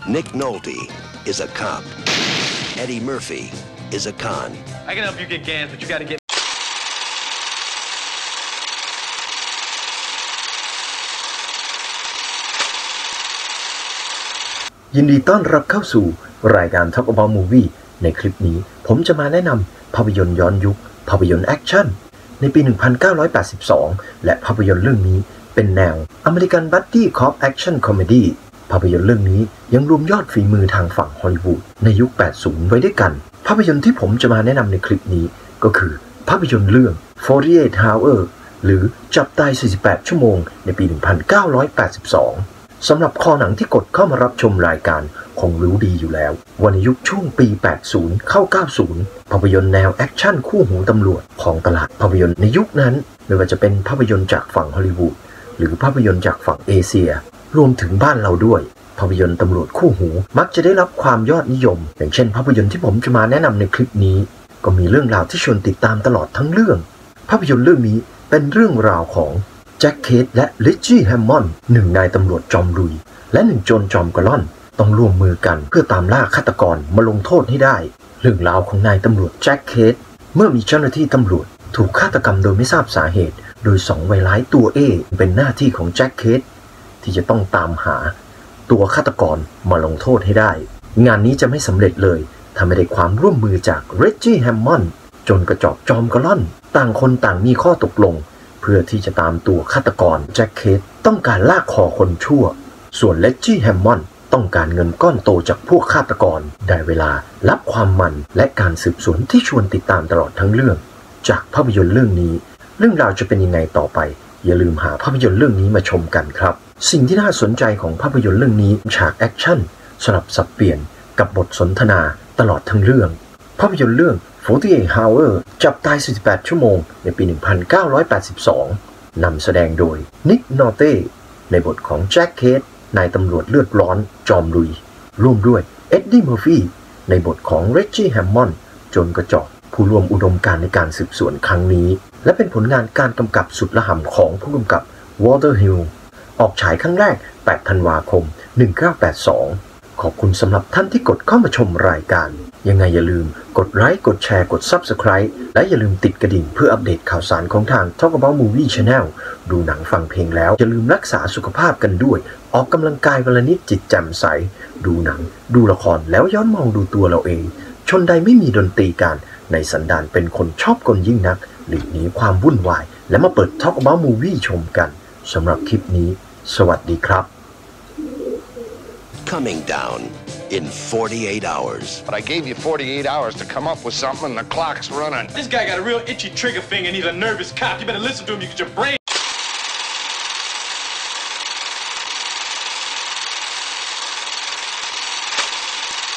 Nick Nolte is a cop. Eddie Murphy is a con. I can help you get Gans, but you gotta get. ยินดีต้อนรับเข้าสู่รายการ Talk About Movie ในคลิปนี้ผมจะมาแนะนำภาพยนตร์ย้อนยุคภาพยนตร์แอคชั่นในปี 1982 และภาพยนตร์เรื่องนี้เป็นแนวอเมริกันบัดดี้คอปแอคชั่นคอมเมดี้ภาพยนตร์เรื่องนี้ยังรวมยอดฝีมือทางฝั่งฮอลลีวูดในยุค 80 ไว้ด้วยกันภาพยนตร์ที่ผมจะมาแนะนำในคลิปนี้ก็คือภาพยนตร์เรื่อง 48 Hours หรือจับตาย 48 ชั่วโมงในปี 1982 สำหรับคอหนังที่กดเข้ามารับชมรายการคงรู้ดีอยู่แล้วว่าในยุคช่วงปี 80 เข้า 90 ภาพยนตร์แนวแอคชั่นคู่หูตำรวจของตลาดภาพยนตร์ในยุคนั้นไม่ว่าจะเป็นภาพยนตร์จากฝั่งฮอลลีวูดหรือภาพยนตร์จากฝั่งเอเชียรวมถึงบ้านเราด้วยภาพยนตร์ตำรวจคู่หูมักจะได้รับความยอดนิยมอย่างเช่นภาพยนตร์ที่ผมจะมาแนะนำในคลิปนี้ก็มีเรื่องราวที่ชวนติดตามตลอดทั้งเรื่องภาพยนตร์เรื่องนี้เป็นเรื่องราวของแจ็คเคทและริชชี่แฮมมอนด์หนึ่งนายตำรวจจอมลุยและหนึ่งโจรจอมกะล่อนต้องร่วมมือกันเพื่อตามล่าฆาตกรมาลงโทษให้ได้เรื่องราวของนายตำรวจแจ็คเคทเมื่อมีเจ้าหน้าที่ตำรวจถูกฆาตกรรมโดยไม่ทราบสาเหตุโดย2วัยร้ายตัวเอเป็นหน้าที่ของแจ็คเคทที่จะต้องตามหาตัวฆาตกรมาลงโทษให้ได้งานนี้จะไม่สำเร็จเลยถ้าไม่ได้ความร่วมมือจากริชชี่แฮมมอนด์จนกระจอกจอมกะล่อนต่างคนต่างมีข้อตกลงเพื่อที่จะตามตัวฆาตกรแจ็คเคทต้องการลากคอคนชั่วส่วนริชชี่แฮมมอนด์ต้องการเงินก้อนโตจากพวกฆาตกรได้เวลารับความมันและการสืบสวนที่ชวนติดตามตลอดทั้งเรื่องจากภาพยนตร์เรื่องนี้เรื่องราวจะเป็นยังไงต่อไปอย่าลืมหาภาพยนตร์เรื่องนี้มาชมกันครับสิ่งที่น่าสนใจของภาพยนตร์เรื่องนี้ฉากแอคชั่นสลับสับเปลี่ยนกับบทสนทนาตลอดทั้งเรื่องภาพยนตร์เรื่อง 48 Hours จับตาย 48 ชั่วโมงในปี 1982 นำแสดงโดยนิกนอเต้ในบทของแจ็คเคทนายตำรวจเลือดร้อนจอมลุยร่วมด้วยเอ็ดดี้เมอร์ฟี่ในบทของริชชี่แฮมมอนด์โจรกระจอกผู้ร่วมอุดมการณ์ในการสืบสวนครั้งนี้และเป็นผลงานการกำกับสุดระห่ำของผู้กำกับวอเตอร์ฮิลออกฉายครั้งแรก 8 ธันวาคม 1982 ขอบคุณสำหรับท่านที่กดเข้ามาชมรายการยังไงอย่าลืมกดไลค์กดแชร์กด Subscribe และอย่าลืมติดกระดิ่งเพื่ออัปเดตข่าวสารของทาง Talk About Movie Channel ดูหนังฟังเพลงแล้วอย่าลืมรักษาสุขภาพกันด้วยออกกำลังกายวันละนิดจิตแจ่มใสดูหนังดูละครแล้วย้อนมองดูตัวเราเองชนใดไม่มีดนตรีการในสันดานเป็นคนชอบกลยิ่งนักหลีกหนีความวุ่นวายและมาเปิด Talk About Movie ชมกันสำหรับคลิปนี้สวัสดีครับ Coming down in 48 hours. But I gave you 48 hours to come up with something and the clock's running. This guy got a real itchy trigger finger and he's a nervous cop. You better listen to him, you get your brain.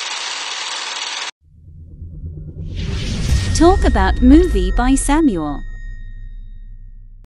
Talk About Movie by Samuel.